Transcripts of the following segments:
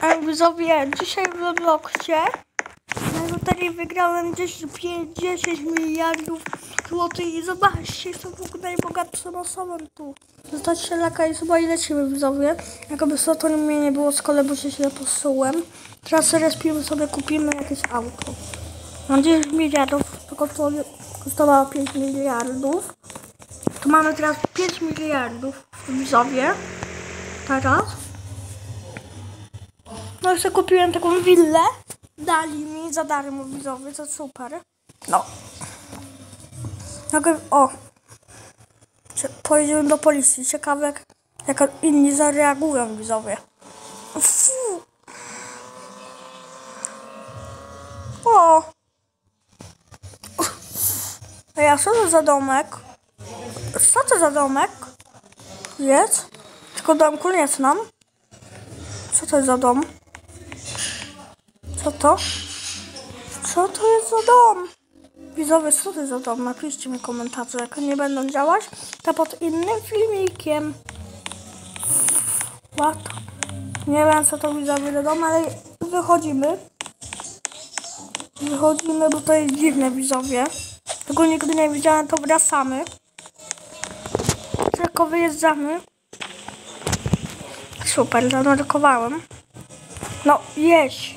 Widzowie, dzisiaj w Robloxie na loterii wygrałem gdzieś 10 miliardów złotych i zobaczcie, jestem w ogóle najbogatszą osobą tu. Zostawcie lajka i chyba i lecimy, widzowie. Jakoby to mnie nie było z szkole, bo się źle posułem. Teraz respimy sobie, kupimy jakieś auto. Mam 10 miliardów, tylko to kosztowało 5 miliardów. Tu mamy teraz 5 miliardów, widzowie. Teraz. No jeszcze kupiłem taką willę. Dali mi za darmo, widzowie, to super. No. O. Pojedziemy do policji. Ciekawe jak inni zareagują, widzowie. Fu. O. Ej, a co to za domek? Co to za domek? Jest? Tylko domku nie znam. Co to jest za dom? Co to? Co to jest za dom? Widzowie, co to jest za dom? Napiszcie mi komentarze, jak nie będą działać, to pod innym filmikiem. What? Nie wiem, co to, widzowie, za dom, ale wychodzimy. Wychodzimy, bo to jest dziwne, widzowie. Tego nigdy nie widziałem, to wracamy. Tylko wyjeżdżamy. Super, zanotowałem. No, jeść.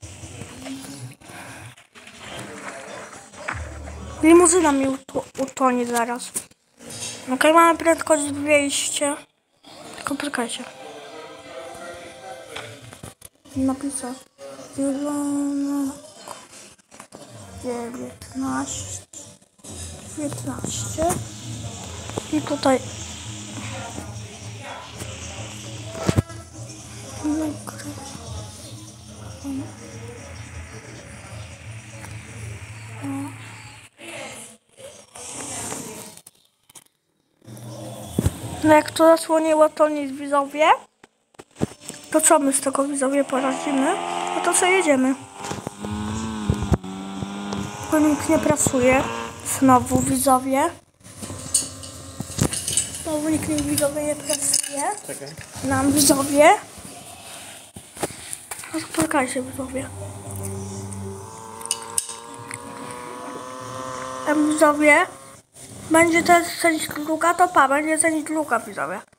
Limuzyna mi utonie zaraz. Okej, mamy prędkość 200. Tylko czekajcie. Napisać. 19. I tutaj. No jak to zasłoniło, to nic, widzowie. To co my z tego, widzowie, poradzimy? No to co, jedziemy. Bo nikt nie pracuje. Znowu, widzowie. Znowu nikt nie, widzowie, nie pracuje. Czekaj. Nam, widzowie. No to poczekajcie, widzowie. Widzowie. Będzie też część druga, to będzie część druga, widzowie.